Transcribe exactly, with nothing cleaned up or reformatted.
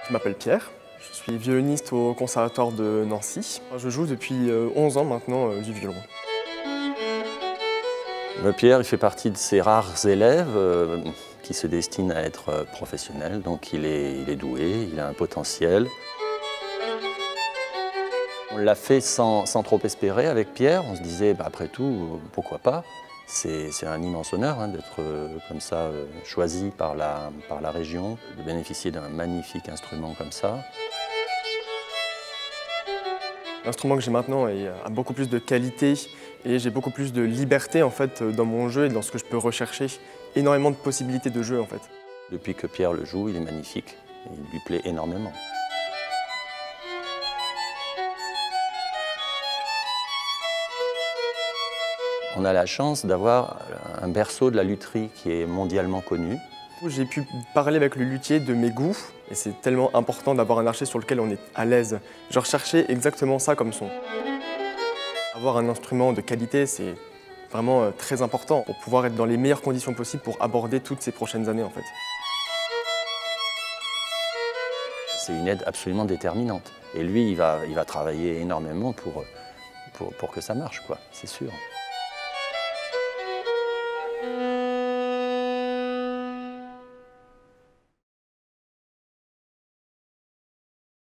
Je m'appelle Pierre, je suis violoniste au Conservatoire de Nancy. Je joue depuis onze ans maintenant du violon. Pierre il fait partie de ces rares élèves euh, qui se destinent à être professionnels, donc il est, il est doué, il a un potentiel. On l'a fait sans, sans trop espérer avec Pierre, on se disait bah, après tout, pourquoi pas. C'est un immense honneur hein, d'être euh, comme ça euh, choisi par la, par la région, de bénéficier d'un magnifique instrument comme ça. L'instrument que j'ai maintenant a beaucoup plus de qualité et j'ai beaucoup plus de liberté en fait, dans mon jeu et dans ce que je peux rechercher. Énormément de possibilités de jeu en fait. Depuis que Pierre le joue, il est magnifique et il lui plaît énormément. On a la chance d'avoir un berceau de la lutherie qui est mondialement connu. J'ai pu parler avec le luthier de mes goûts et c'est tellement important d'avoir un archer sur lequel on est à l'aise. Je recherchais exactement ça comme son. Avoir un instrument de qualité, c'est vraiment très important pour pouvoir être dans les meilleures conditions possibles pour aborder toutes ces prochaines années en fait. C'est une aide absolument déterminante. Et lui, il va, il va travailler énormément pour, pour, pour que ça marche, quoi, c'est sûr.